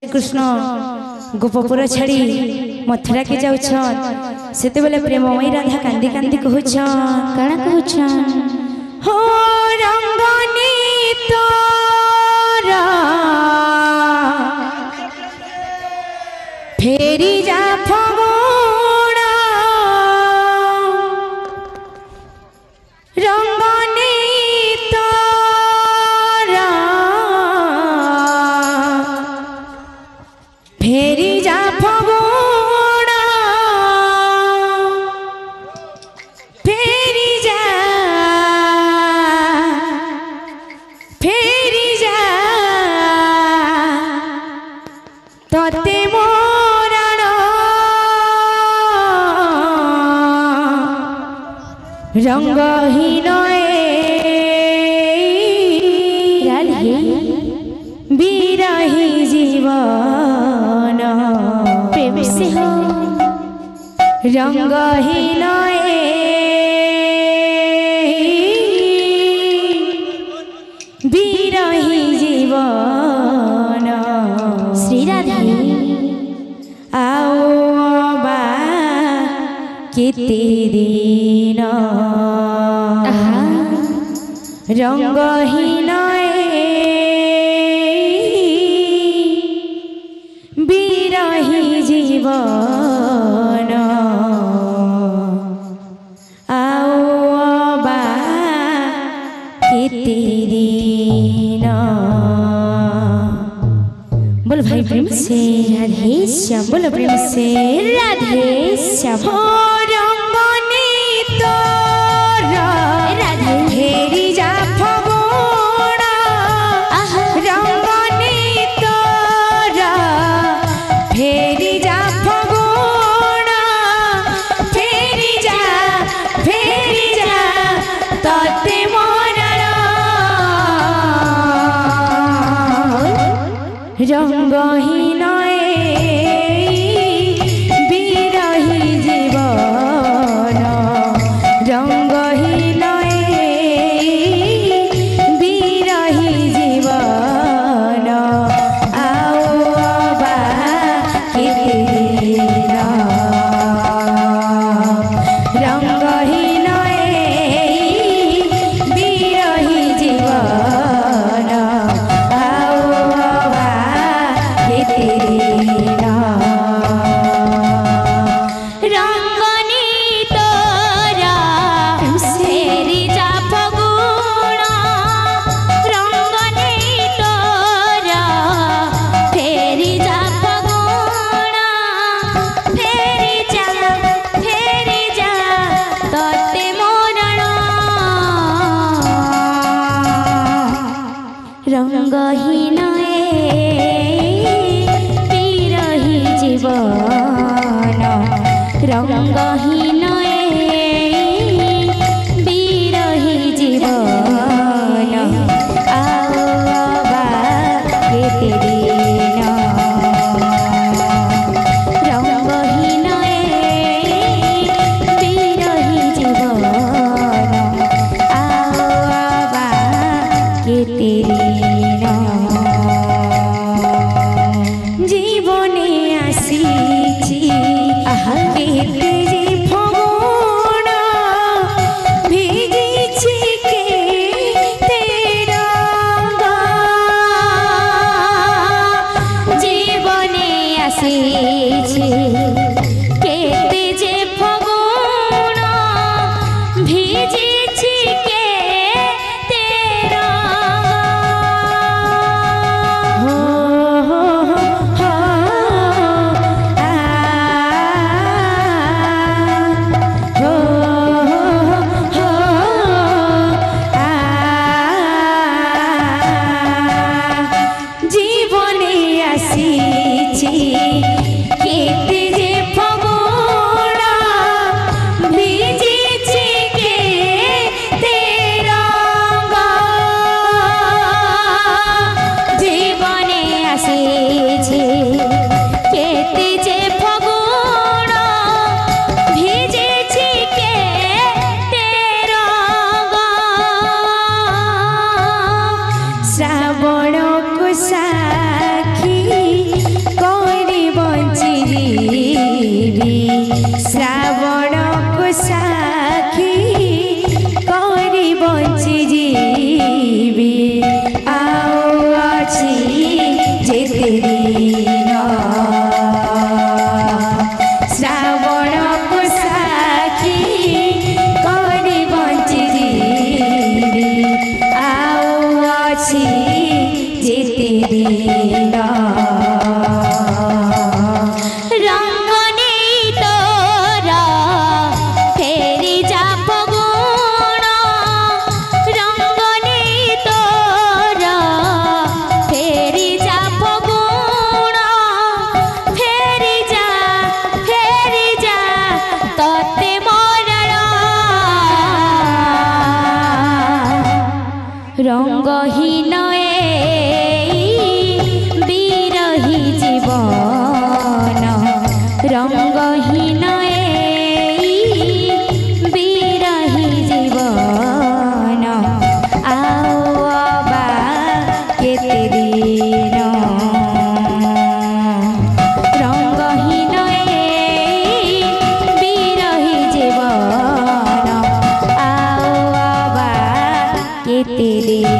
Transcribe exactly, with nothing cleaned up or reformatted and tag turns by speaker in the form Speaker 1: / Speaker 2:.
Speaker 1: कृष्ण गोपपुर छाड़ी मथुरा के जाऊन से प्रेममयी राधा कांदी कांदी कहूछन काना कहूछन हो रंगनी तोरा फेरी जा फगुणा रंगनी तोरा फेरी जा फगुणा फेरी जा फेरी जा तोते मोरण रंगहीन बिरही जीवन प्रेम से हो रंगहीन बिरही जीवन श्री राधा आओ बा केते दिन रंगहीन बिरही जीवन आओ बा केते दिन बोल भाई प्रेम से राधे श्याम बोल प्रेम से राधे श्याम हो रंगनी तोरा राधे फेरी जा फगुणा रंगनी तोरा फेरी जा फगुणा फेरी जा फेरी जा तोते मोरण रंगहीन बिरही जीवन रंगहीन बिरही जीवन आओ बा केते दिन रंगहीन बिरही जीवन आओ बा केते दिन रंगनी तोरा फेरी जा फगुणा रंगनी तोरा फेरी जा फगुणा फेरी जा फेरी जा तोते मोरण रंगहीन बिरही जीवन रंगहीन बिरही जीवन आओ बा केते दिन रंगहीन बिरही जीवन आओ बा केते दिन जीवने आसीची केते जे फगुणा भिजिछि केते रंग जीवने आसीछि केते जे फगुणा भिजिछि केते रंग हो हो हो आ हो हो आ जीवने आसीछि केते केते दिन श्रावण को साखी करी बंची आउ अछि जेते दिन रंगहीन बिरही जीवन रंगहीन बिरही जीवन आवा केते दिन रंगहीन बिरही जीवन आवा केते दिन